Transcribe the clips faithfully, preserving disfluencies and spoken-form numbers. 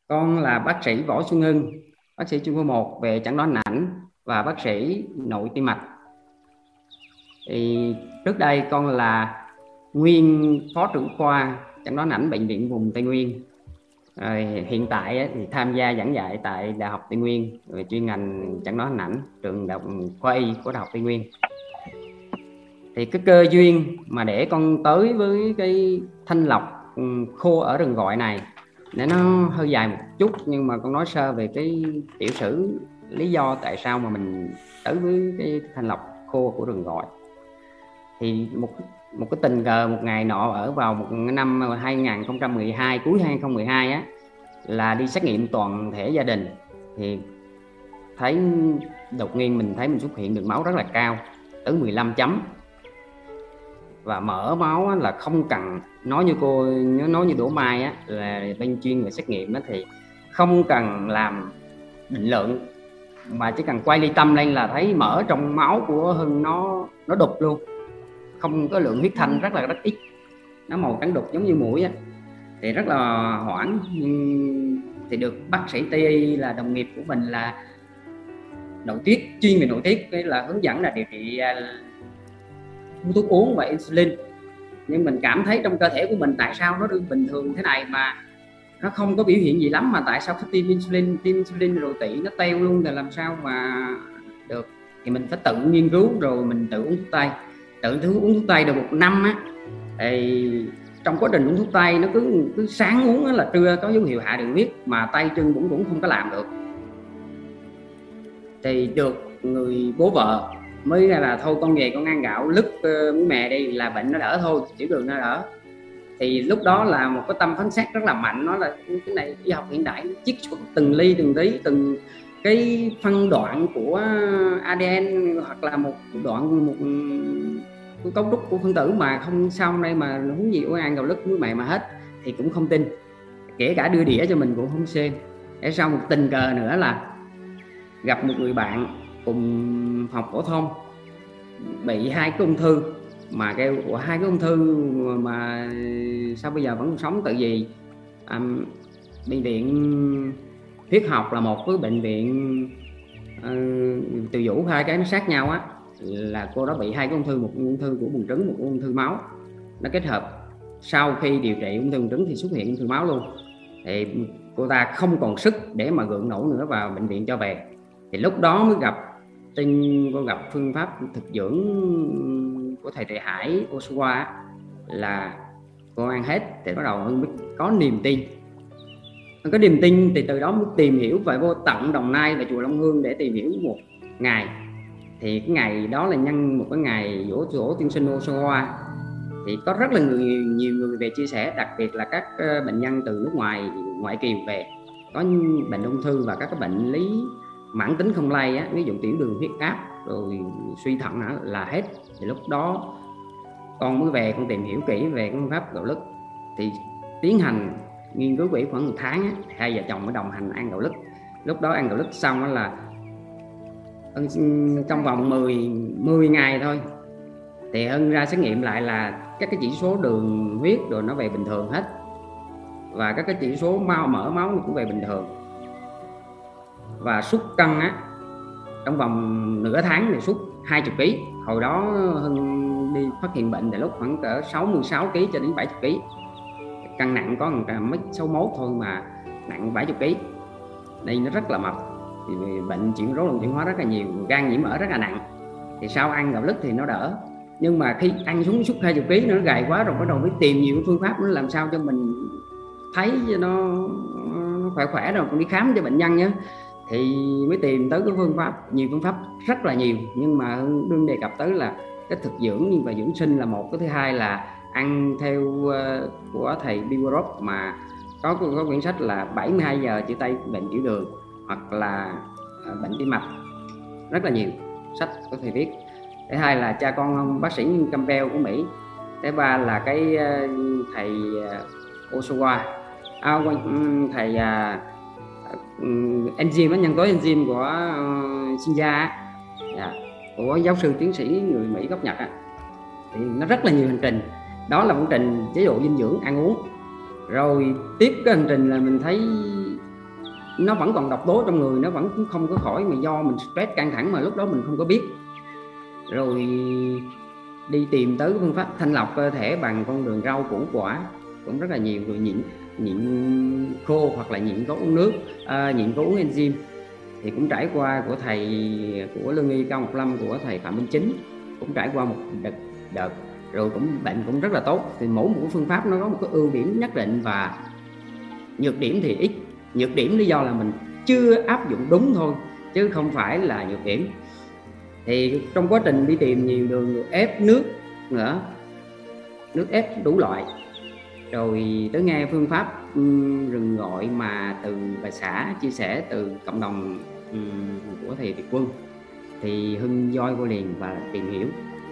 Con là bác sĩ Võ Xuân Hưng, bác sĩ chuyên khoa một về chẩn đoán hình ảnh và bác sĩ nội tim mạch. Thì trước đây con là nguyên phó trưởng khoa chẩn đoán hình ảnh bệnh viện vùng Tây Nguyên. Rồi hiện tại thì tham gia giảng dạy tại Đại học Tây Nguyên về chuyên ngành chẩn đoán hình ảnh, trường Đại học Khoa Y của Đại học Tây Nguyên. Thì cái cơ duyên mà để con tới với cái thanh lọc khô ở rừng gọi này, để nó hơi dài một chút nhưng mà con nói sơ về cái tiểu sử lý do tại sao mà mình tới với cái thanh lọc khô của rừng gọi. Thì một một cái tình cờ một ngày nọ ở vào một năm hai nghìn không trăm mười hai, cuối hai nghìn không trăm mười hai á, là đi xét nghiệm toàn thể gia đình thì thấy đột nhiên mình thấy mình xuất hiện đường máu rất là cao, tới mười lăm chấm, và mỡ máu là không cần nói như cô nói như Đỗ Mai á, là bên chuyên về xét nghiệm á, thì không cần làm định lượng mà chỉ cần quay ly tâm lên là thấy mỡ trong máu của Hưng nó nó đục luôn, không có lượng huyết thanh, rất là rất ít, nó màu trắng đục giống như mũi á. Thì rất là hoảng, nhưng thì được bác sĩ Tây Y là đồng nghiệp của mình là nội tiết, chuyên về nội tiết, cái là hướng dẫn là điều trị thuốc uống và insulin. Nhưng mình cảm thấy trong cơ thể của mình tại sao nó được bình thường thế này mà nó không có biểu hiện gì lắm, mà tại sao cái tiêm insulin tiêm insulin rồi tỵ nó teo luôn, thì làm sao mà được. Thì mình phải tự nghiên cứu, rồi mình tự uống thuốc tây, tự thứ uống thuốc tây được một năm á. Thì trong quá trình uống thuốc tây nó cứ cứ sáng uống là trưa có dấu hiệu hạ đường huyết, mà tay chân cũng cũng không có làm được. Thì được người bố vợ mới là thôi con về con ăn gạo lứt uh, mè đi là bệnh nó đỡ thôi, tiểu đường nó đỡ. Thì lúc đó là một cái tâm phán xét rất là mạnh, nó là cái này y học hiện đại chiết xuất từng ly từng tí, từng cái phân đoạn của a đê en hoặc là một đoạn một, một cấu trúc của phân tử mà không sau đây mà huống gì ăn gạo lứt muối mè mà hết, thì cũng không tin, kể cả đưa đĩa cho mình cũng không xem. Để sau một tình cờ nữa là gặp một người bạn cùng học phổ thông bị hai cái ung thư, mà kêu của hai cái ung thư mà sao bây giờ vẫn sống, tự gì à, bệnh viện huyết học là một với bệnh viện uh, Từ Dũ, hai cái nó sát nhau á, là cô đó bị hai cái ung thư, một ung thư của buồng trứng, một ung thư máu, nó kết hợp. Sau khi điều trị ung thư buồng trứng thì xuất hiện ung thư máu luôn, thì cô ta không còn sức để mà gượng nổi nữa, vào bệnh viện cho về. Thì lúc đó mới gặp tin, cô gặp phương pháp thực dưỡng của thầy Trệ Hải Osuwa, là cô ăn hết thì bắt đầu mới có niềm tin. Có niềm tin thì từ đó mới tìm hiểu và vô tận Đồng Nai và chùa Long Hương để tìm hiểu một ngày. Thì cái ngày đó là nhân một cái ngày dỗ dỗ tiên sinh Osuwa, thì có rất là người, nhiều người về chia sẻ, đặc biệt là các bệnh nhân từ nước ngoài, ngoại kiều về, có bệnh ung thư và các cái bệnh lý mãn tính không lây á, ví dụ tiểu đường, huyết áp, rồi suy thận hả, là hết. Thì lúc đó con mới về con tìm hiểu kỹ về phương pháp gạo lứt, thì tiến hành nghiên cứu kỹ khoảng một tháng á, hai vợ chồng mới đồng hành ăn gạo lứt. Lúc đó ăn gạo lứt xong đó là trong vòng mười ngày thôi thì Hân ra xét nghiệm lại là các cái chỉ số đường huyết rồi nó về bình thường hết, và các cái chỉ số mau mỡ máu nó cũng về bình thường. Và sút cân á, trong vòng nửa tháng thì sút hai mươi ký. Hồi đó Hân đi phát hiện bệnh thì lúc khoảng cỡ sáu mươi sáu ký cho đến bảy mươi ký. Cân nặng có mấy sáu mốt thôi mà nặng bảy mươi ký. Đây nó rất là mập. Thì bệnh chuyển rối loạn chuyển hóa rất là nhiều, gan nhiễm mỡ rất là nặng. Thì sau ăn gạo lứt thì nó đỡ. Nhưng mà khi ăn xuống sút hai mươi ký nó gầy quá rồi, bắt đầu mới tìm nhiều phương pháp nó làm sao cho mình thấy cho nó, nó khỏe khỏe, rồi còn đi khám cho bệnh nhân nhé. Thì mới tìm tới cái phương pháp, nhiều phương pháp rất là nhiều, nhưng mà đương đề cập tới là cái thực dưỡng và dưỡng sinh là một. Cái thứ hai là ăn theo uh, của thầy Bill mà có, có quyển sách là bảy mươi hai giờ chữa tây bệnh tiểu đường, hoặc là uh, bệnh tim mạch, rất là nhiều sách có thầy viết. Thứ hai là cha con bác sĩ Campbell của Mỹ. Thứ ba là cái uh, thầy uh, Osuwa, à, thầy uh, enzyme, nhân tố enzyme của uh, Shinja, yeah, của giáo sư tiến sĩ người Mỹ gốc Nhật á. Thì nó rất là nhiều hành trình. Đó là hành trình chế độ dinh dưỡng ăn uống. Rồi tiếp cái hành trình là mình thấy nó vẫn còn độc tố trong người, nó vẫn không có khỏi, mà do mình stress căng thẳng mà lúc đó mình không có biết. Rồi đi tìm tới phương pháp thanh lọc cơ thể bằng con đường rau củ quả cũng rất là nhiều. Rồi nhịn nhịn khô hoặc là nhịn có uống nước, à, nhịn có uống enzyme thì cũng trải qua của thầy của lương y Cao Ngọc Lâm, của thầy Phạm Minh Chính, cũng trải qua một đợt, đợt rồi cũng bệnh cũng rất là tốt. Thì mỗi một phương pháp nó có một cái ưu điểm nhất định và nhược điểm thì ít. Nhược điểm lý do là mình chưa áp dụng đúng thôi, chứ không phải là nhược điểm. Thì trong quá trình đi tìm nhiều đường ép nước nữa, nước ép đủ loại, rồi tới nghe phương pháp um, rừng gọi mà từ bà xã chia sẻ từ cộng đồng um, của thầy Việt Quân, thì Hưng join vô liền và tìm hiểu.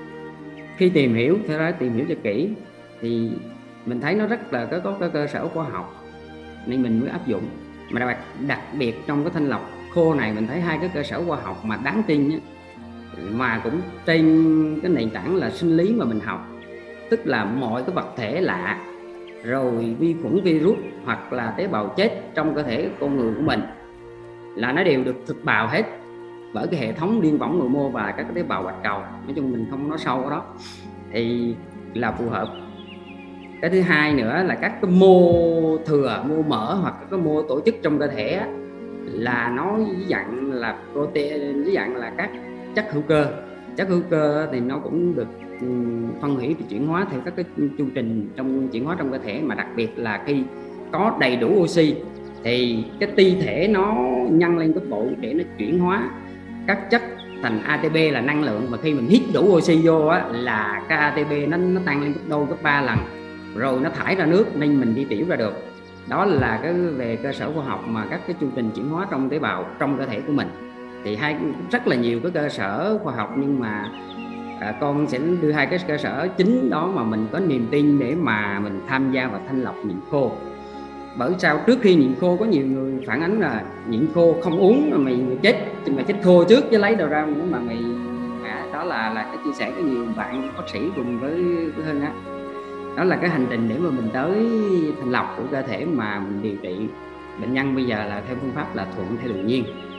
Khi tìm hiểu, theo đó tìm hiểu cho kỹ thì mình thấy nó rất là có, có, có cơ sở khoa học nên mình mới áp dụng. Mà đặc, đặc biệt trong cái thanh lọc khô này mình thấy hai cái cơ sở khoa học mà đáng tin nhé, mà cũng trên cái nền tảng là sinh lý mà mình học, tức là mọi cái vật thể lạ, rồi vi khuẩn virus hoặc là tế bào chết trong cơ thể con người của mình là nó đều được thực bào hết bởi cái hệ thống liên võng nội mô và các tế bào bạch cầu. Nói chung mình không nói sâu ở đó thì là phù hợp. Cái thứ hai nữa là các cái mô thừa, mô mỡ hoặc các cái mô tổ chức trong cơ thể là nó dạng là protein, dạng là các chất hữu cơ. Chất hữu cơ thì nó cũng được phân hủy và chuyển hóa theo các cái chu trình trong chuyển hóa trong cơ thể, mà đặc biệt là khi có đầy đủ oxy thì cái ti thể nó nhân lên gấp bội để nó chuyển hóa các chất thành a tê pê là năng lượng. Mà khi mình hít đủ oxy vô á, là cái a tê pê nó, nó tăng lên gấp đôi, gấp ba lần, rồi nó thải ra nước nên mình đi tiểu ra được. Đó là cái về cơ sở khoa học mà các cái chu trình chuyển hóa trong tế bào trong cơ thể của mình. Thì hai rất là nhiều cái cơ sở khoa học, nhưng mà à, con sẽ đưa hai cái cơ sở chính đó mà mình có niềm tin để mà mình tham gia vào thanh lọc nhịn khô. Bởi sao trước khi nhịn khô có nhiều người phản ánh là nhịn khô không uống mà mày, mày chết, mày chết khô trước chứ lấy đâu ra nữa mà mày à, đó là là cái chia sẻ của nhiều bạn bác sĩ cùng với với Hưng á. Đó là cái hành trình để mà mình tới thanh lọc của cơ thể mà mình điều trị bệnh nhân bây giờ là theo phương pháp là thuận theo tự nhiên.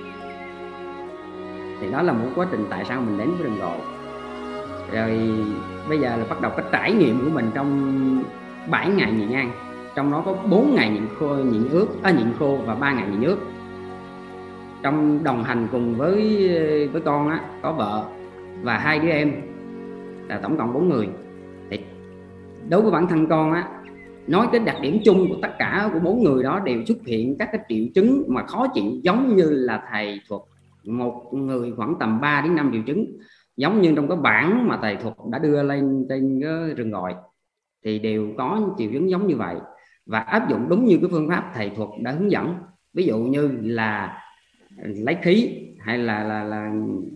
Thì đó là một quá trình tại sao mình đến với rừng gọi. Rồi bây giờ là bắt đầu cái trải nghiệm của mình trong bảy ngày nhịn ăn, trong đó có bốn ngày nhịn khô, nhịn ướt, à, nhịn khô và ba ngày nhịn ướt. Trong đồng hành cùng với với con á, có vợ và hai đứa em, là tổng cộng bốn người. Thì đối với bản thân con á, nói cái đặc điểm chung của tất cả của bốn người đó đều xuất hiện các cái triệu chứng mà khó chịu giống như là thầy thuật. Một người khoảng tầm ba đến năm triệu chứng, giống như trong cái bảng mà thầy thuật đã đưa lên trên cái rừng gọi, thì đều có triệu chứng giống như vậy và áp dụng đúng như cái phương pháp thầy thuật đã hướng dẫn. Ví dụ như là lấy khí, hay là là, là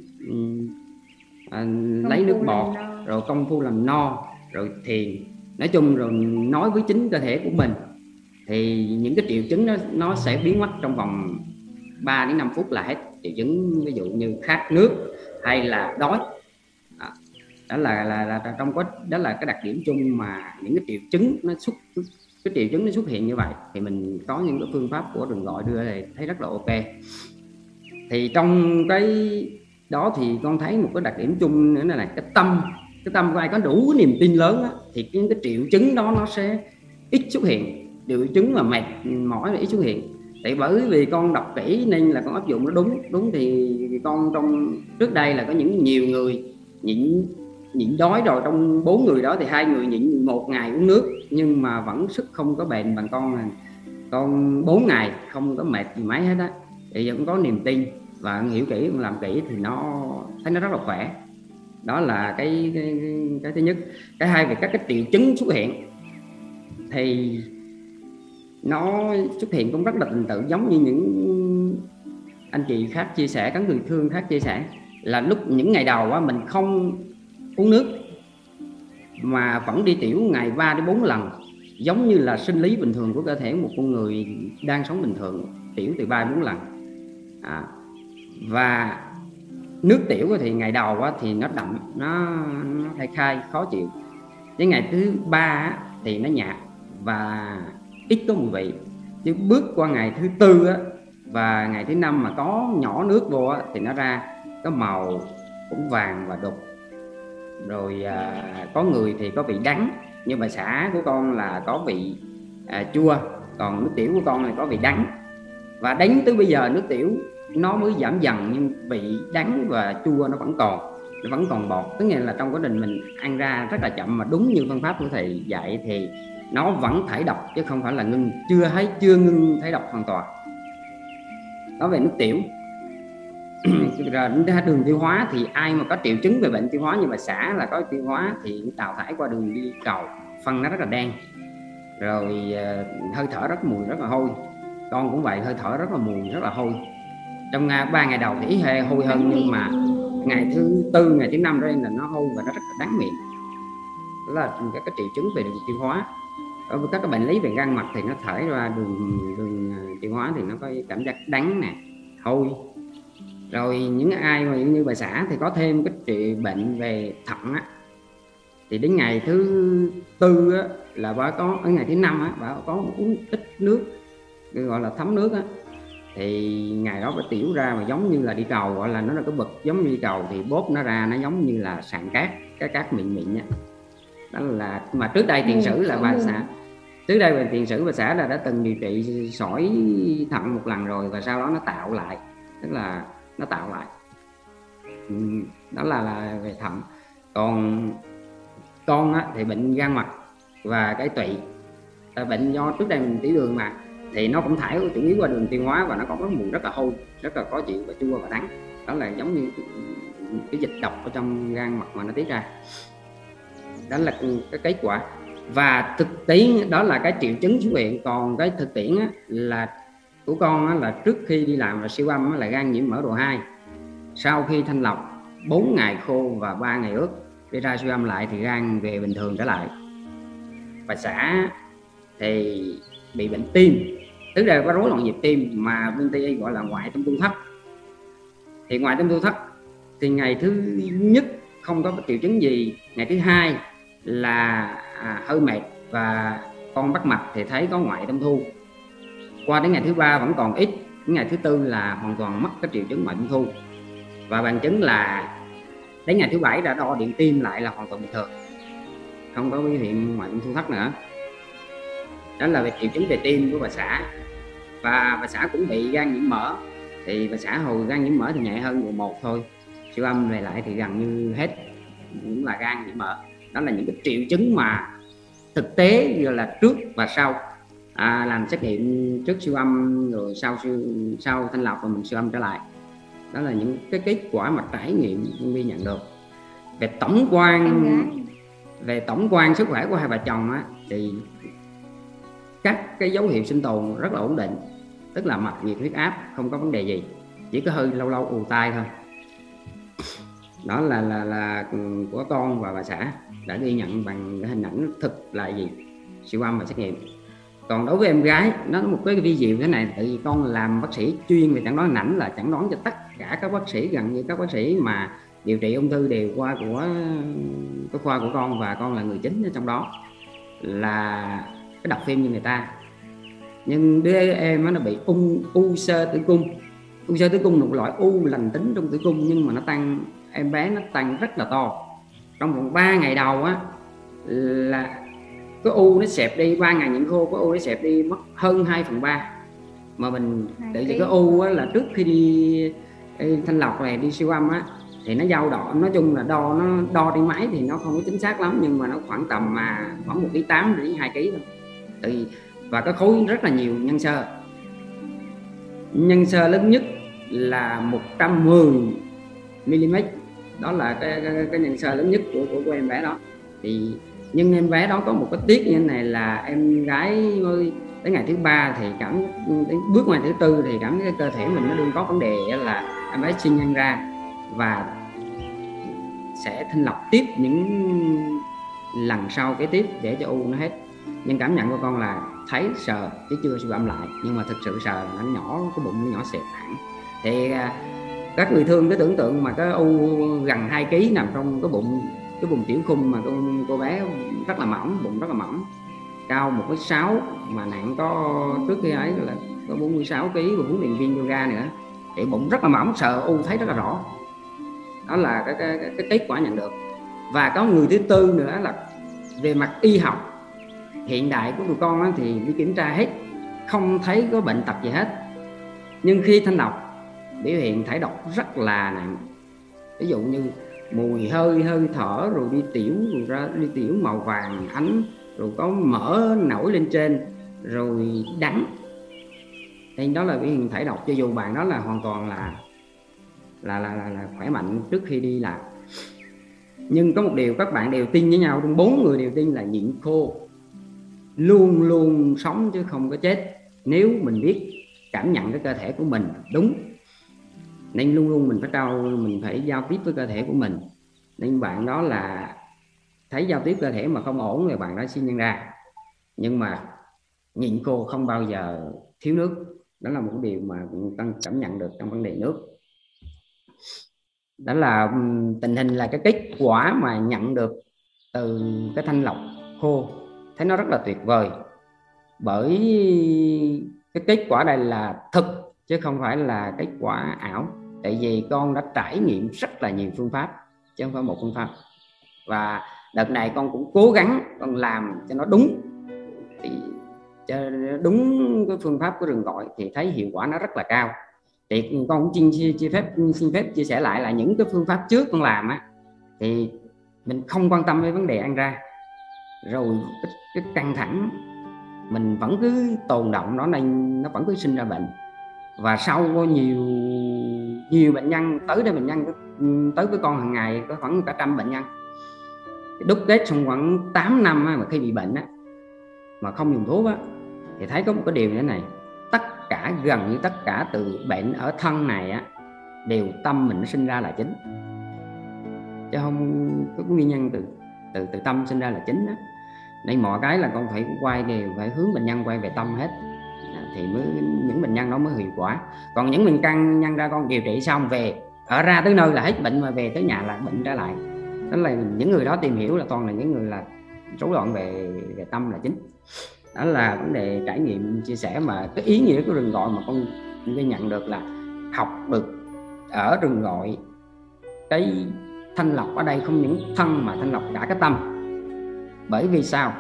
à, lấy nước bọt, rồi công phu làm no, rồi thiền, nói chung rồi nói với chính cơ thể của mình, thì những cái triệu chứng đó nó sẽ biến mất trong vòng ba đến năm phút là hết triệu chứng. Ví dụ như khát nước hay là đói. Đó, đó là, là là trong quá đó là cái đặc điểm chung mà những cái triệu chứng nó xuất cái triệu chứng nó xuất hiện như vậy, thì mình có những cái phương pháp của rừng gọi đưa thì thấy rất là ok. Thì trong cái đó thì con thấy một cái đặc điểm chung nữa là cái tâm cái tâm của ai có đủ cái niềm tin lớn á, thì những cái triệu chứng đó nó sẽ ít xuất hiện. Triệu chứng mà mệt mỏi là ít xuất hiện. Tại bởi vì con đọc kỹ nên là con áp dụng nó đúng. Đúng thì con trong trước đây là có những nhiều người nhịn nhịn đói rồi, trong bốn người đó thì hai người nhịn một ngày uống nước nhưng mà vẫn sức không có bền bằng con là con bốn ngày không có mệt gì mấy hết á. Thì vẫn có niềm tin và hiểu kỹ, làm kỹ thì nó thấy nó rất là khỏe. Đó là cái, cái, cái thứ nhất. Cái hai về các cái triệu chứng xuất hiện thì nó xuất hiện cũng rất là tình tự, giống như những anh chị khác chia sẻ, các người thương khác chia sẻ, là lúc những ngày đầu á, mình không uống nước mà vẫn đi tiểu ngày ba đến bốn lần, giống như là sinh lý bình thường của cơ thể một con người đang sống bình thường, tiểu từ ba đến bốn lần. À, và nước tiểu thì ngày đầu á, thì nó đậm, nó, nó khai khai khó chịu. Đến ngày thứ ba á, thì nó nhạt và ít có mùi vị. Chứ bước qua ngày thứ tư á, và ngày thứ năm mà có nhỏ nước vô á, thì nó ra có màu cũng vàng và đục. Rồi à, có người thì có vị đắng, như bà xã của con là có vị à, chua, còn nước tiểu của con này có vị đắng. Và đến tới bây giờ nước tiểu nó mới giảm dần, nhưng vị đắng và chua nó vẫn còn, nó vẫn còn bọt. Tức nghĩa là trong quá trình mình ăn ra rất là chậm, mà đúng như phương pháp của thầy dạy thì nó vẫn thải độc chứ không phải là ngưng, chưa thấy chưa ngưng thải độc hoàn toàn. Nói về nước tiểu. Rồi ra đường tiêu hóa thì ai mà có triệu chứng về bệnh tiêu hóa như bà xã là có tiêu hóa thì đào thải qua đường đi cầu, phân nó rất là đen, rồi uh, hơi thở rất mùi, rất là hôi. Con cũng vậy, hơi thở rất là mùi, rất là hôi. Trong ba ngày đầu thì ít hơi hôi hơn, nhưng mà ngày thứ tư, ngày thứ năm đây là nó hôi và nó rất là đắng miệng. Đó là các cái triệu chứng về đường tiêu hóa. Đối với các cái bệnh lý về gan mật thì nó thải ra đường đường tiêu hóa thì nó có cảm giác đắng nè, hôi. Rồi những ai mà như bà xã thì có thêm cái trị bệnh về thận á, thì đến ngày thứ tư á, là bà có, ở ngày thứ năm á, bà có uống ít nước, gọi là thấm nước á, thì ngày đó bà tiểu ra mà giống như là đi cầu, gọi là nó là cái bực giống như đi cầu, thì bóp nó ra nó giống như là sàn cát, cái cát mịn mịn á. Đó là mà trước đây tiền sử là bà xã trước đây về tiền sử bà xã là đã từng điều trị sỏi thận một lần rồi, và sau đó nó tạo lại, tức là nó tạo lại. Đó là, là về thận. Còn con á, thì bệnh gan mật và cái tụy, bệnh do trước đây mình tiểu đường mà, thì nó cũng thải chủ yếu qua đường tiêu hóa, và nó có cái mùi rất là hôi, rất là khó chịu và chua và đắng. Đó là giống như cái dịch độc ở trong gan mật mà nó tiết ra. Đó là cái kết quả. Và thực tiễn đó là cái triệu chứng xuất hiện. Còn cái thực tiễn á, là của con á, là trước khi đi làm và siêu âm á, là gan nhiễm mỡ độ hai. Sau khi thanh lọc bốn ngày khô và ba ngày ướt, đi ra siêu âm lại thì gan về bình thường trở lại. Bà xã thì bị bệnh tim, tức là có rối loạn nhịp tim mà bên Tây y gọi là ngoại tâm tu thất. Thì ngoại tâm tu thất thì ngày thứ nhất không có triệu chứng gì, ngày thứ hai là à, hơi mệt và con bắt mạch thì thấy có ngoại tâm thu. Qua đến ngày thứ ba vẫn còn ít, đến ngày thứ tư là hoàn toàn mất cái triệu chứng ngoại tâm thu. Và bằng chứng là đến ngày thứ bảy đã đo điện tim lại là hoàn toàn bình thường, không có biểu hiện ngoại tâm thu thất nữa. Đó là về triệu chứng về tim của bà xã. Và bà xã cũng bị gan nhiễm mỡ, thì bà xã hồi gan nhiễm mỡ thì nhẹ hơn độ một thôi, siêu âm về lại thì gần như hết cũng là gan nhiễm mỡ. Đó là những cái triệu chứng mà thực tế như là trước và sau à, làm xét nghiệm trước siêu âm rồi sau siêu sau thanh lọc và mình siêu âm trở lại. Đó là những cái kết quả mà trải nghiệm nhân viên nhận được. Về tổng quan về tổng quan sức khỏe của hai vợ chồng á, thì các cái dấu hiệu sinh tồn rất là ổn định, tức là mạch nhiệt huyết áp không có vấn đề gì, chỉ có hơi lâu lâu ù tai thôi. Đó là là là của con và bà xã đã ghi nhận bằng cái hình ảnh thực là gì, siêu âm và xét nghiệm. Còn đối với em gái, nó có một cái vi diệu thế này, tại vì con làm bác sĩ chuyên về chẩn đoán hình ảnh, là chẩn đoán cho tất cả các bác sĩ, gần như các bác sĩ mà điều trị ung thư đều qua của cái khoa của con, và con là người chính ở trong đó, là cái đọc phim như người ta. Nhưng đứa em nó bị ung u sơ tử cung. U sơ tử cung là một loại u lành tính trong tử cung, nhưng mà nó tăng, em bé nó tăng rất là to. Trong vòng ba ngày đầu á, là cái u nó xẹp đi, ba ngày nhiễm khô, cái u nó xẹp đi mất hơn hai phần ba. Mà mình tự vì cái u á, là trước khi đi, đi thanh lọc này, đi siêu âm á, thì nó dao động, nói chung là đo nó đo trên máy thì nó không có chính xác lắm, nhưng mà nó khoảng tầm mà khoảng một ký tám đến hai ký thôi. Thì và cái khối rất là nhiều nhân xơ. Nhân xơ lớn nhất là một trăm mười mi-li-mét, đó là cái, cái, cái nhân xơ lớn nhất của, của của em bé đó. Thì nhưng em bé đó có một cái tiếc như thế này, là em gái ơi, đến ngày thứ ba thì cảm đến bước ngoài thứ tư thì cảm thấy cái cơ thể mình nó đương có vấn đề, là em bé sinh nhân ra và sẽ thanh lọc tiếp những lần sau kế tiếp để cho u nó hết. Nhưng cảm nhận của con là thấy sờ chứ chưa siêu âm lại, nhưng mà thực sự sờ nó nhỏ, cái bụng nó nhỏ xẹp hẳn. Thì các người thương cứ tưởng tượng mà cái u gần hai ký nằm trong cái bụng, cái bụng tiểu khung mà cô, cô bé rất là mỏng, bụng rất là mỏng, cao một mét sáu mà nặng có, trước khi ấy là có bốn mươi sáu ki lô gam và huấn luyện viên yoga nữa, thì bụng rất là mỏng, sờ u thấy rất là rõ. Đó là cái, cái, cái, cái kết quả nhận được. Và có người thứ tư nữa là về mặt y học hiện đại của tụi con á, thì đi kiểm tra hết không thấy có bệnh tật gì hết, nhưng khi thanh lọc biểu hiện thải độc rất là nặng. Ví dụ như mùi hơi hơi thở, rồi đi tiểu, rồi ra đi tiểu màu vàng ánh, rồi có mỡ nổi lên trên, rồi đắng. Thì đó là biểu hiện thải độc, cho dù bạn đó là hoàn toàn là là là, là, là khỏe mạnh trước khi đi làm. Nhưng có một điều các bạn đều tin với nhau, trong bốn người đều tin là nhịn khô luôn luôn sống chứ không có chết, nếu mình biết cảm nhận cái cơ thể của mình đúng. Nên luôn luôn mình phải trao mình phải giao tiếp với cơ thể của mình. Nên bạn đó là thấy giao tiếp cơ thể mà không ổn thì bạn đó xin nhân ra. Nhưng mà nhịn khô không bao giờ thiếu nước. Đó là một điều mà Tân cảm nhận được trong vấn đề nước. Đó là tình hình là cái kết quả mà nhận được từ cái thanh lọc khô, thấy nó rất là tuyệt vời. Bởi cái kết quả đây là thực chứ không phải là kết quả ảo. Tại vì con đã trải nghiệm rất là nhiều phương pháp chứ không phải một phương pháp. Và đợt này con cũng cố gắng con làm cho nó đúng, thì cho đúng cái phương pháp của rừng gọi thì thấy hiệu quả nó rất là cao. Thì con cũng xin, xin phép xin phép chia sẻ lại là những cái phương pháp trước con làm á, thì mình không quan tâm với vấn đề ăn ra, rồi cái, cái căng thẳng mình vẫn cứ tồn động nó, nên nó vẫn cứ sinh ra bệnh. Và sau có nhiều nhiều bệnh nhân tới đây, bệnh nhân tới với con hàng ngày có khoảng cả trăm bệnh nhân, đúc kết xong khoảng tám năm á, mà khi bị bệnh á, mà không dùng thuốc á, thì thấy có một cái điều như thế này: tất cả, gần như tất cả từ bệnh ở thân này á, đều tâm mình nó sinh ra là chính, chứ không có nguyên nhân từ từ từ tâm sinh ra là chính á. Nên mọi cái là con phải quay đều phải hướng bệnh nhân quay về tâm hết, thì mới những bệnh nhân đó mới hiệu quả. Còn những bệnh căn nhân ra con điều trị xong về ở ra tới nơi là hết bệnh, mà về tới nhà là bệnh trở lại. Đó là những người đó tìm hiểu là toàn là những người là rối loạn về về tâm là chính. Đó là vấn đề trải nghiệm chia sẻ, mà cái ý nghĩa của rừng gọi mà con ghi nhận được là học được ở rừng gọi. Cái thanh lọc ở đây không những thân mà thanh lọc cả cái tâm. Bởi vì sao?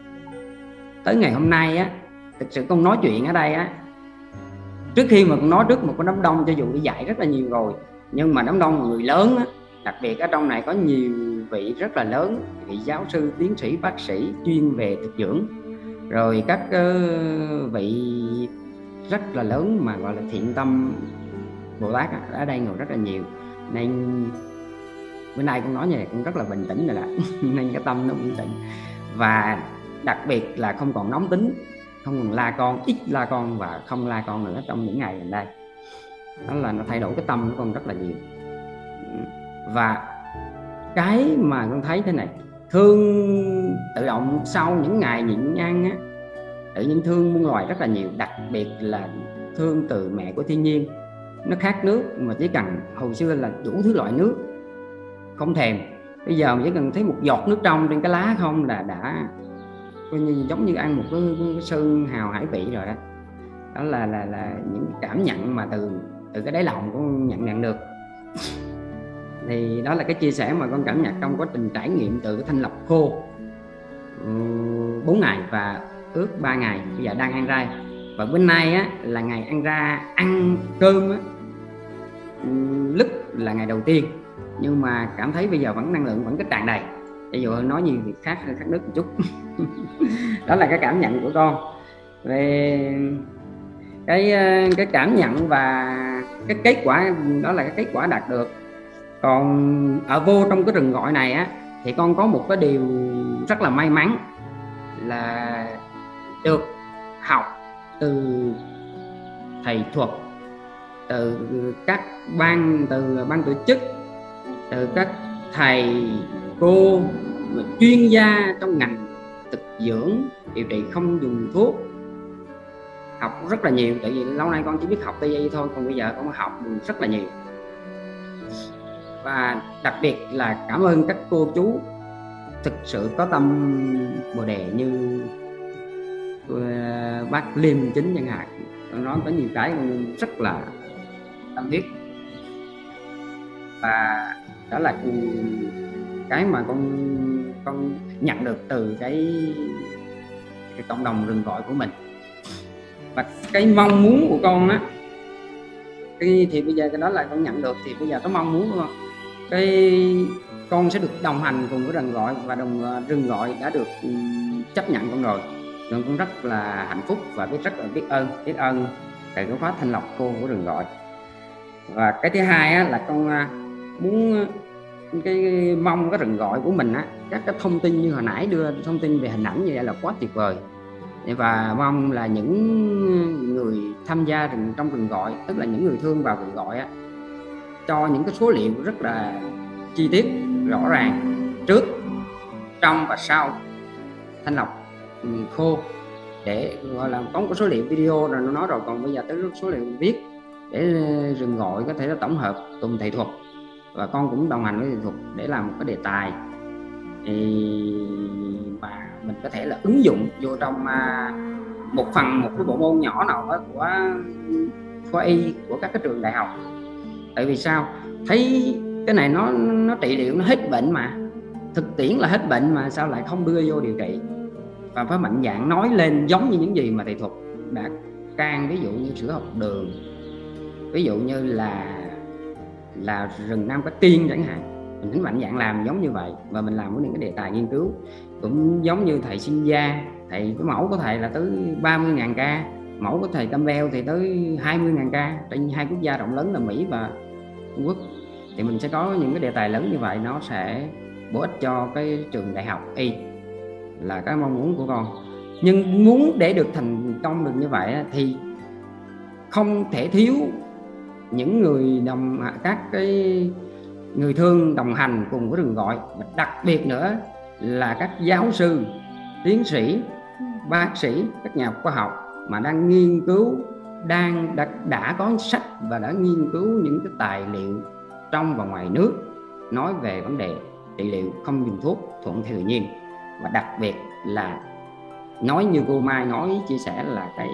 Tới ngày hôm nay á, thực sự con nói chuyện ở đây á, trước khi mà con nói trước một cái đám đông, cho dù đi dạy rất là nhiều rồi, nhưng mà đám đông người lớn á, đặc biệt ở trong này có nhiều vị rất là lớn, vị giáo sư, tiến sĩ, bác sĩ chuyên về thực dưỡng, rồi các uh, vị rất là lớn mà gọi là thiện tâm Bồ Tát á, ở đây ngồi rất là nhiều. Nên bữa nay con nói như này cũng rất là bình tĩnh rồi đó. Nên cái tâm nó bình tĩnh, và đặc biệt là không còn nóng tính, không còn la con, ít la con và không la con nữa trong những ngày gần đây. Đó là nó thay đổi cái tâm của con rất là nhiều. Và cái mà con thấy thế này, thương tự động sau những ngày nhịn ăn á, tự nhiên thương muôn loài rất là nhiều, đặc biệt là thương từ mẹ của thiên nhiên. Nó khác nước mà chỉ cần hồi xưa là đủ thứ loại nước không thèm, bây giờ chỉ cần thấy một giọt nước trong trên cái lá không là đã coi như giống như ăn một cái, cái sơn hào hải vị rồi đó. Đó là là là những cảm nhận mà từ từ cái đáy lòng con nhận nhận được. Thì đó là cái chia sẻ mà con cảm nhận trong quá trình trải nghiệm từ cái thanh lọc khô bốn ngày và ướt ba ngày, bây giờ đang ăn rai. Và bên nay á, là ngày ăn ra ăn cơm á, lúc là ngày đầu tiên, nhưng mà cảm thấy bây giờ vẫn năng lượng vẫn cái tràn đầy. Ví dụ nói nhiều việc khác khác nước một chút. Đó là cái cảm nhận của con về cái cái cảm nhận và cái kết quả. Đó là cái kết quả đạt được. Còn ở vô trong cái rừng gọi này á, thì con có một cái điều rất là may mắn là được học từ thầy thuật, từ các ban từ ban tổ chức, từ các thầy cô chuyên gia trong ngành thực dưỡng điều trị không dùng thuốc. Học rất là nhiều, tại vì lâu nay con chỉ biết học tây y thôi, còn bây giờ con học rất là nhiều. Và đặc biệt là cảm ơn các cô chú thực sự có tâm Bồ Đề, như bác Liêm Chính chẳng hạn, con nói có nhiều cái con rất là tâm huyết, và đó là cái mà con con nhận được từ cái, cái cộng đồng rừng gọi của mình. Và cái mong muốn của con á, cái thì bây giờ cái đó là con nhận được, thì bây giờ cái mong muốn của con, cái con sẽ được đồng hành cùng với rừng gọi, và đồng rừng gọi đã được chấp nhận con rồi. Nên con rất là hạnh phúc và biết rất là biết ơn biết ơn thầy cái khóa thanh lọc cô của rừng gọi. Và cái thứ hai á, là con muốn cái mong cái rừng gọi của mình á, các cái thông tin như hồi nãy đưa thông tin về hình ảnh như vậy là quá tuyệt vời. Và mong là những người tham gia rừng trong rừng gọi, tức là những người thương vào rừng gọi á, cho những cái số liệu rất là chi tiết rõ ràng trước, trong và sau thanh lọc khô, để gọi là có một số liệu video rồi nó nói rồi, còn bây giờ tới số liệu viết để rừng gọi có thể là tổng hợp cùng thầy thuật, và con cũng đồng hành với thầy thuật để làm một cái đề tài thì mà mình có thể là ứng dụng vô trong một phần một cái bộ môn nhỏ nào đó của khoa y của các cái trường đại học. Tại vì sao? Thấy cái này nó nó trị liệu nó hết bệnh, mà thực tiễn là hết bệnh mà sao lại không đưa vô điều trị, và phải mạnh dạn nói lên giống như những gì mà thầy thuật đã can, ví dụ như sữa học đường, ví dụ như là là rừng Nam Cát Tiên chẳng hạn. Mình phải mạnh dạn làm giống như vậy, và mình làm với những cái đề tài nghiên cứu cũng giống như thầy Sinh Gia, thầy cái mẫu của thầy là tới ba mươi nghìn ca, mẫu của thầy Campbell thì tới hai mươi nghìn ca trên hai quốc gia rộng lớn là Mỹ và Trung Quốc. Thì mình sẽ có những cái đề tài lớn như vậy, nó sẽ bổ ích cho cái trường đại học y, là cái mong muốn của con. Nhưng muốn để được thành công được như vậy thì không thể thiếu những người đồng các cái người thương đồng hành cùng với rừng gọi, và đặc biệt nữa là các giáo sư, tiến sĩ, bác sĩ, các nhà khoa học mà đang nghiên cứu, đang đã, đã có sách và đã nghiên cứu những cái tài liệu trong và ngoài nước nói về vấn đề trị liệu không dùng thuốc, thuận theo tự nhiên, và đặc biệt là nói như cô Mai nói chia sẻ là cái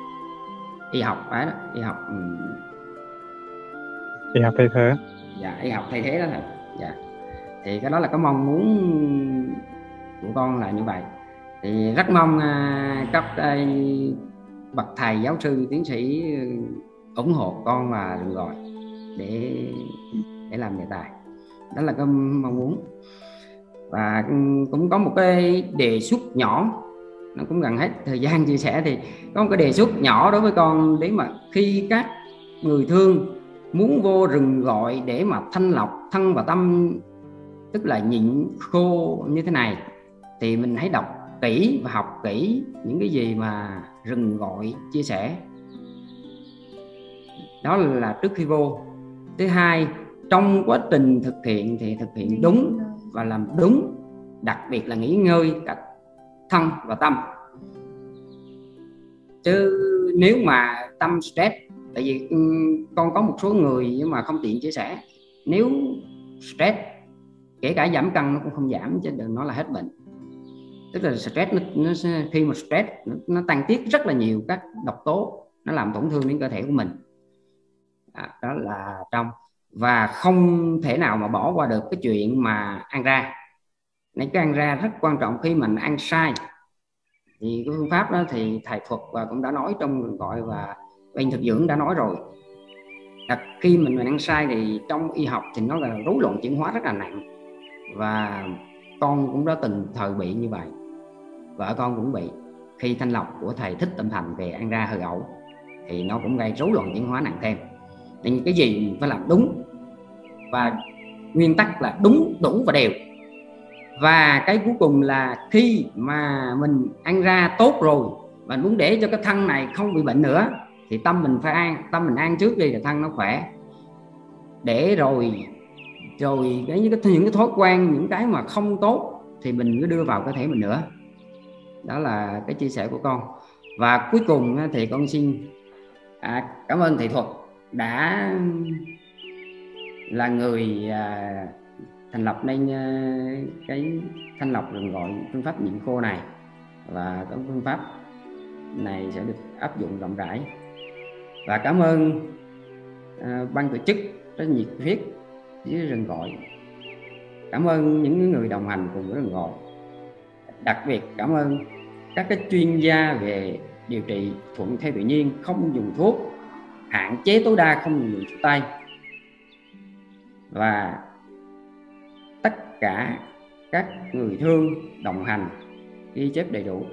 y học đó, y học y học thay thế. Dạ, y học thay thế đó thầy. Dạ. Thì cái đó là cái mong muốn của con là như vậy. Thì rất mong uh, các uh, bậc thầy, giáo sư, tiến sĩ uh, ủng hộ con và rừng gọi để để làm đề tài. Đó là cái mong muốn. Và cũng có một cái đề xuất nhỏ, nó cũng gần hết thời gian chia sẻ, thì có một cái đề xuất nhỏ đối với con, để mà khi các người thương muốn vô rừng gọi để mà thanh lọc thân và tâm, tức là nhịn khô như thế này, thì mình hãy đọc kỹ và học kỹ những cái gì mà rừng gọi chia sẻ. Đó là trước khi vô. Thứ hai, trong quá trình thực hiện thì thực hiện đúng và làm đúng, đặc biệt là nghỉ ngơi cả thân và tâm. Chứ nếu mà tâm stress, tại vì con có một số người nhưng mà không tiện chia sẻ, nếu stress kể cả giảm cân nó cũng không giảm, chứ đừng nói là hết bệnh. Tức là stress nó, nó khi mà stress nó, nó tăng tiết rất là nhiều các độc tố, nó làm tổn thương đến cơ thể của mình. À, đó là trong. Và không thể nào mà bỏ qua được cái chuyện mà ăn ra. Nên cái ăn ra rất quan trọng. Khi mình ăn sai thì cái phương pháp đó thì thầy thuật và cũng đã nói trong gọi, và bên thực dưỡng đã nói rồi. Đặt khi mình, mình ăn sai thì trong y học thì nó là rối loạn chuyển hóa rất là nặng, và con cũng đã từng thời bị như vậy, vợ con cũng bị. Khi thanh lọc của thầy Thích Tâm Thành về ăn ra hơi ẩu thì nó cũng gây rối loạn chuyển hóa nặng thêm. Nên cái gì mình phải làm đúng, và nguyên tắc là đúng, đủ và đều. Và cái cuối cùng là khi mà mình ăn ra tốt rồi, mình muốn để cho cái thân này không bị bệnh nữa, thì tâm mình phải an, tâm mình an trước đi là thân nó khỏe. Để rồi rồi cái những cái những cái thói quen, những cái mà không tốt thì mình cứ đưa vào cơ thể mình nữa. Đó là cái chia sẻ của con. Và cuối cùng thì con xin à, cảm ơn thầy Thuật đã là người à, thành lập nên cái thanh lọc rừng gọi phương pháp nhịn khô này, và cái phương pháp này sẽ được áp dụng rộng rãi Và cảm ơn à, ban tổ chức rất nhiệt huyết với rừng gọi. Cảm ơn những người đồng hành cùng với rừng gọi. Đặc biệt cảm ơn các cái chuyên gia về điều trị thuận theo tự nhiên, không dùng thuốc, hạn chế tối đa không dùng thuốc tây, và tất cả các người thương đồng hành ghi chép đầy đủ.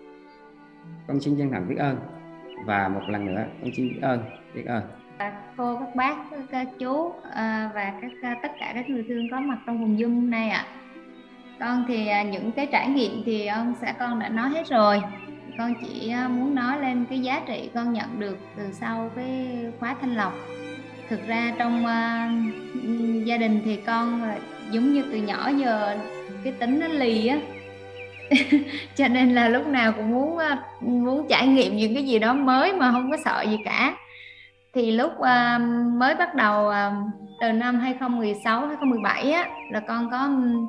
Con xin chân thành biết ơn, và một lần nữa con xin biết ơn biết ơn cô, các bác, các chú và các tất cả các người thương có mặt trong vùng Zoom này ạ. Con thì những cái trải nghiệm thì ông xã con đã nói hết rồi. Con chỉ muốn nói lên cái giá trị con nhận được từ sau cái khóa thanh lọc. Thực ra trong uh, gia đình thì con giống như từ nhỏ giờ cái tính nó lì á cho nên là lúc nào cũng muốn muốn trải nghiệm những cái gì đó mới mà không có sợ gì cả. Thì lúc uh, mới bắt đầu uh, từ năm hai không một sáu hai không một bảy á, là con có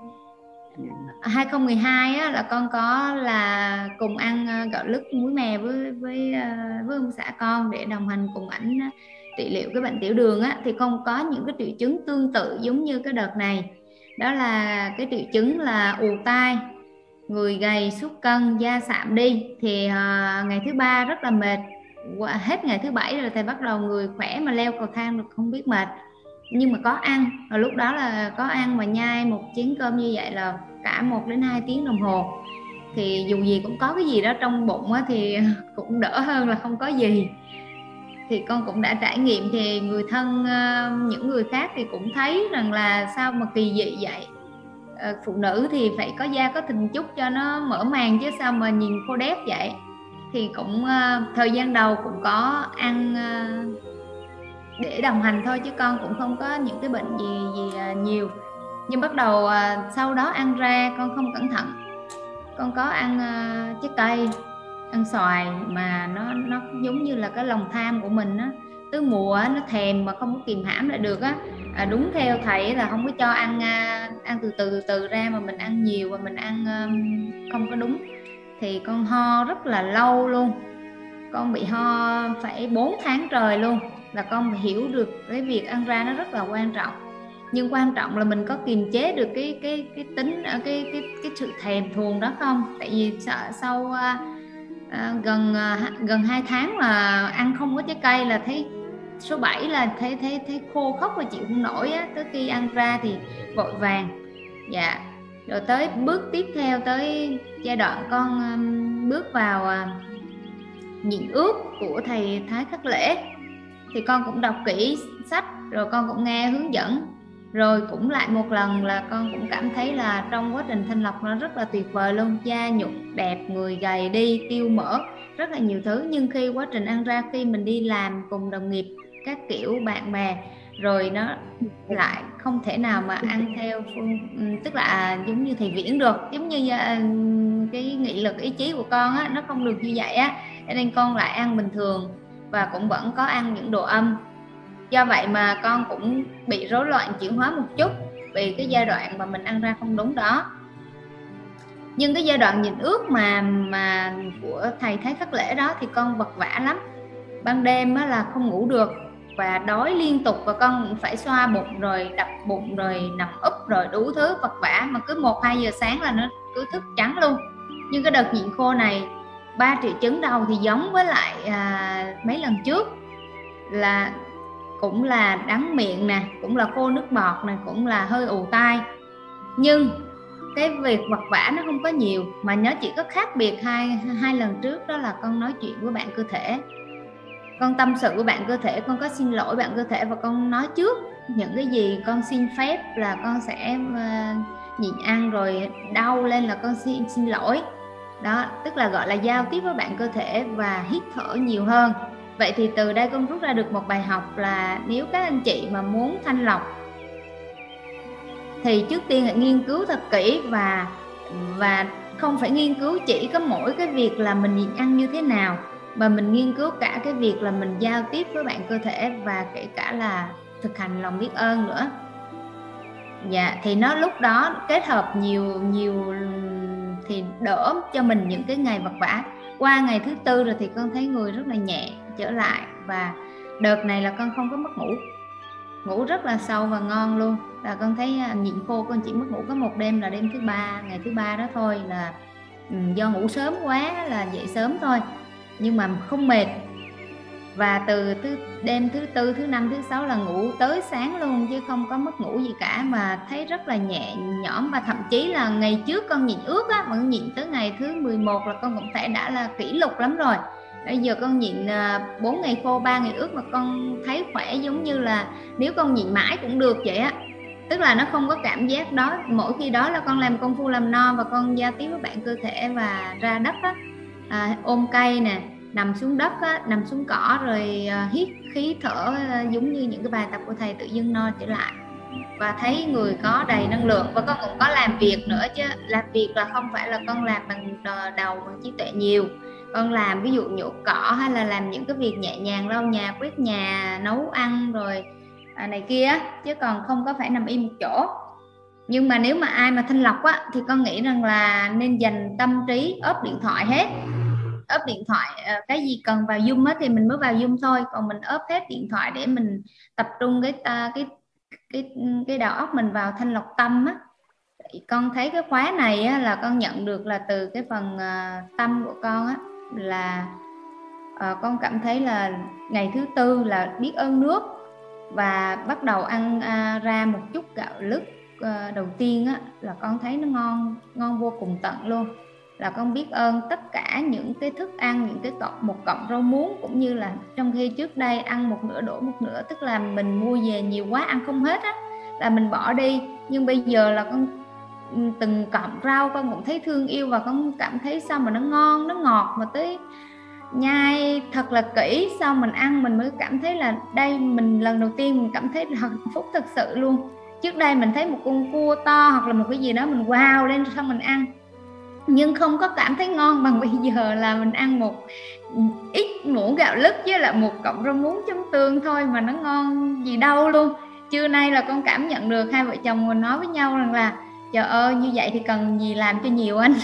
hai không một hai á, là con có là cùng ăn uh, gạo lứt muối mè với với uh, với ông xã con để đồng hành cùng ảnh uh, trị liệu cái bệnh tiểu đường á. Thì con có những cái triệu chứng tương tự giống như cái đợt này, đó là cái triệu chứng là ù tai, người gầy, sút cân, da sạm đi. Thì uh, ngày thứ ba rất là mệt, hết ngày thứ bảy rồi thì bắt đầu người khỏe mà leo cầu thang được không biết mệt. Nhưng mà có ăn, và lúc đó là có ăn mà nhai một chén cơm như vậy là cả một đến hai tiếng đồng hồ. Thì dù gì cũng có cái gì đó trong bụng á, thì cũng đỡ hơn là không có gì. Thì con cũng đã trải nghiệm, thì người thân những người khác thì cũng thấy rằng là sao mà kỳ dị vậy, phụ nữ thì phải có da có thình chút cho nó mở màn chứ sao mà nhìn khô đét vậy. Thì cũng thời gian đầu cũng có ăn để đồng hành thôi, chứ con cũng không có những cái bệnh gì gì nhiều. Nhưng bắt đầu sau đó ăn ra con không cẩn thận, con có ăn trái cây, ăn xoài mà nó nó giống như là cái lòng tham của mình á, tới mùa nó thèm mà không có kìm hãm lại được á. À, đúng theo thầy là không có cho ăn ăn từ từ từ từ ra, mà mình ăn nhiều và mình ăn không có đúng. Thì con ho rất là lâu luôn, con bị ho phải bốn tháng trời luôn, là con hiểu được cái việc ăn ra nó rất là quan trọng. Nhưng quan trọng là mình có kiềm chế được cái cái cái tính cái cái cái sự thèm thuồng đó không. Tại vì sợ sau à, gần à, gần hai tháng mà ăn không có trái cây là thấy số bảy là thấy thấy thấy khô khóc và chịu không nổi á. Tới khi ăn ra thì vội vàng. Dạ. Rồi tới bước tiếp theo, tới giai đoạn con um, bước vào uh, nhịn ướt của thầy Thái Khắc Lễ, thì con cũng đọc kỹ sách, rồi con cũng nghe hướng dẫn, rồi cũng lại một lần là con cũng cảm thấy là trong quá trình thanh lọc nó rất là tuyệt vời luôn. Da nhụn đẹp, người gầy đi, tiêu mỡ, rất là nhiều thứ. Nhưng khi quá trình ăn ra, khi mình đi làm cùng đồng nghiệp các kiểu bạn bè, rồi nó lại không thể nào mà ăn theo phương, tức là giống như thầy Viễn được, giống như cái nghị lực ý chí của con á, nó không được như vậy á, cho nên con lại ăn bình thường và cũng vẫn có ăn những đồ âm. Do vậy mà con cũng bị rối loạn chuyển hóa một chút vì cái giai đoạn mà mình ăn ra không đúng đó. Nhưng cái giai đoạn nhịn ướt mà mà của thầy Thái Khắc Lễ đó thì con vật vã lắm. Ban đêm á là không ngủ được và đói liên tục, và con cũng phải xoa bụng rồi đập bụng rồi nằm úp rồi đủ thứ vật vã, mà cứ một hai giờ sáng là nó cứ thức trắng luôn. Nhưng cái đợt nhịn khô này, ba triệu chứng đầu thì giống với lại à, mấy lần trước, là cũng là đắng miệng nè, cũng là khô nước bọt nè, cũng là hơi ù tai. Nhưng cái việc vật vã nó không có nhiều, mà nó chỉ có khác biệt hai hai lần trước, đó là con nói chuyện với bạn cơ thể, con tâm sự với bạn cơ thể, con có xin lỗi bạn cơ thể, và con nói trước những cái gì con xin phép là con sẽ uh, nhịn ăn, rồi đau lên là con xin xin lỗi. Đó, tức là gọi là giao tiếp với bạn cơ thể và hít thở nhiều hơn. Vậy thì từ đây con rút ra được một bài học là nếu các anh chị mà muốn thanh lọc thì trước tiên hãy nghiên cứu thật kỹ, và và không phải nghiên cứu chỉ có mỗi cái việc là mình nhịn ăn như thế nào, mà mình nghiên cứu cả cái việc là mình giao tiếp với bạn cơ thể, và kể cả là thực hành lòng biết ơn nữa. Dạ, thì nó lúc đó kết hợp nhiều nhiều thì đỡ cho mình những cái ngày vật vã. Qua ngày thứ tư rồi thì con thấy người rất là nhẹ trở lại, và đợt này là con không có mất ngủ, ngủ rất là sâu và ngon luôn. Là con thấy nhịn khô, con chỉ mất ngủ có một đêm là đêm thứ ba, ngày thứ ba đó thôi, là do ngủ sớm quá là dậy sớm thôi, nhưng mà không mệt. Và từ thứ đêm thứ tư, thứ năm, thứ sáu là ngủ tới sáng luôn, chứ không có mất ngủ gì cả, mà thấy rất là nhẹ nhõm. Và thậm chí là ngày trước con nhịn ướt á, mà con nhịn tới ngày thứ mười một là con cũng thấy đã là kỷ lục lắm rồi. Bây giờ con nhịn bốn ngày khô, ba ngày ướt mà con thấy khỏe, giống như là nếu con nhịn mãi cũng được vậy á. Tức là nó không có cảm giác đó. Mỗi khi đó là con làm công phu làm no và con giao tiếp với bạn cơ thể và ra đất á, à, ôm cây nè, nằm xuống đất á, nằm xuống cỏ rồi uh, hít khí thở, uh, giống như những cái bài tập của thầy, tự dưng no trở lại và thấy người có đầy năng lượng. Và con cũng có làm việc nữa chứ. Làm việc là không phải là con làm bằng đầu, bằng trí tuệ nhiều. Con làm ví dụ nhổ cỏ hay là làm những cái việc nhẹ nhàng, lau nhà, quét nhà, nấu ăn rồi à, này kia, chứ còn không có phải nằm im một chỗ. Nhưng mà nếu mà ai mà thanh lọc á, thì con nghĩ rằng là nên dành tâm trí ốp điện thoại hết. Ốp điện thoại, cái gì cần vào Zoom á thì mình mới vào Zoom thôi, còn mình ốp hết điện thoại để mình tập trung cái cái cái cái đầu óc mình vào thanh lọc tâm á. Con thấy cái khóa này á, là con nhận được là từ cái phần uh, tâm của con á, là uh, con cảm thấy là ngày thứ tư là biết ơn nước và bắt đầu ăn uh, ra một chút gạo lứt uh, đầu tiên á, là con thấy nó ngon ngon vô cùng tận luôn. Là con biết ơn tất cả những cái thức ăn, những cái cọng một cọng rau muống, cũng như là trong khi trước đây ăn một nửa đổ một nửa, tức là mình mua về nhiều quá ăn không hết á, là mình bỏ đi. Nhưng bây giờ là con từng cọng rau con cũng thấy thương yêu, và con cảm thấy sao mà nó ngon, nó ngọt, mà tới nhai thật là kỹ, sau mình ăn mình mới cảm thấy là đây, mình lần đầu tiên mình cảm thấy hạnh phúc thật sự luôn. Trước đây mình thấy một con cua to hoặc là một cái gì đó mình wow lên xong mình ăn, nhưng không có cảm thấy ngon bằng bây giờ là mình ăn một ít muỗng gạo lứt với lại một cọng rau muống chấm tương thôi mà nó ngon gì đâu luôn. Trưa nay là con cảm nhận được hai vợ chồng mình nói với nhau rằng là trời ơi, như vậy thì cần gì làm cho nhiều anh.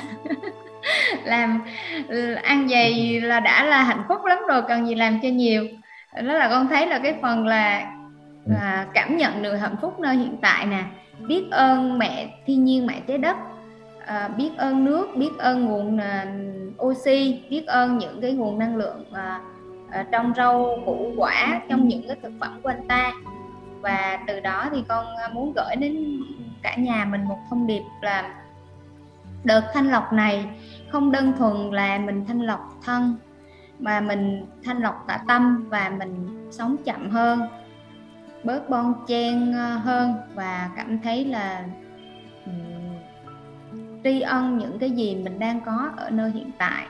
Làm ăn vậy là đã là hạnh phúc lắm rồi, cần gì làm cho nhiều. Đó là con thấy là cái phần là, là cảm nhận được hạnh phúc nơi hiện tại nè, biết ơn mẹ thiên nhiên, mẹ trái đất, à, biết ơn nước, biết ơn nguồn à, oxy, biết ơn những cái nguồn năng lượng à, à, trong rau củ quả, trong những cái thực phẩm của anh ta. Và từ đó thì con muốn gửi đến cả nhà mình một thông điệp là đợt thanh lọc này không đơn thuần là mình thanh lọc thân, mà mình thanh lọc cả tâm, và mình sống chậm hơn, bớt bon chen hơn, và cảm thấy là um, tri ân những cái gì mình đang có ở nơi hiện tại.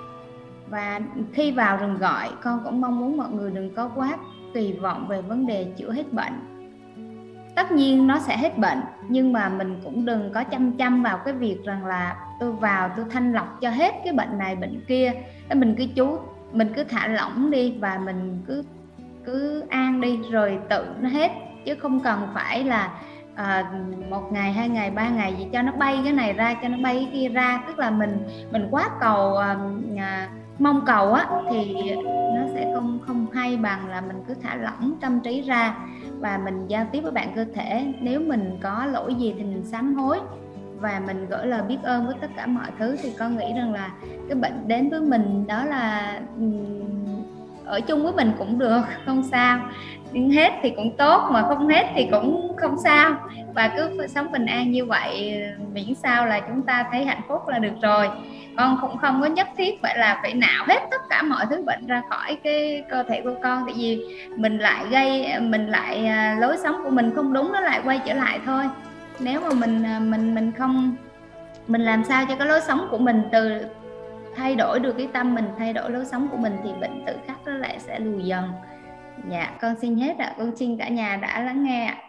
Và khi vào rừng gọi, con cũng mong muốn mọi người đừng có quá kỳ vọng về vấn đề chữa hết bệnh. Tất nhiên nó sẽ hết bệnh, nhưng mà mình cũng đừng có chăm chăm vào cái việc rằng là tôi vào tôi thanh lọc cho hết cái bệnh này bệnh kia. Mình cứ chú mình cứ thả lỏng đi, và mình cứ cứ an đi rồi tự nó hết, chứ không cần phải là à, một ngày, hai ngày, ba ngày gì cho nó bay cái này ra, cho nó bay cái kia ra. Tức là mình mình quá cầu à, à, mong cầu á, thì nó sẽ không không hay bằng là mình cứ thả lỏng tâm trí ra và mình giao tiếp với bạn cơ thể. Nếu mình có lỗi gì thì mình sám hối và mình gửi lời biết ơn với tất cả mọi thứ, thì con nghĩ rằng là cái bệnh đến với mình đó là ở chung với mình cũng được, không sao. Nhưng hết thì cũng tốt, mà không hết thì cũng không sao. Và cứ sống bình an như vậy, miễn sao là chúng ta thấy hạnh phúc là được rồi. Con cũng không có nhất thiết phải là phải nạo hết tất cả mọi thứ bệnh ra khỏi cái cơ thể của con, tại vì mình lại gây mình lại lối sống của mình không đúng, nó lại quay trở lại thôi. Nếu mà mình mình mình không mình làm sao cho cái lối sống của mình từ thay đổi được cái tâm mình, thay đổi lối sống của mình, thì bệnh tự khắc nó lại sẽ lùi dần. Dạ, con xin hết ạ. Con xin cả nhà đã lắng nghe ạ.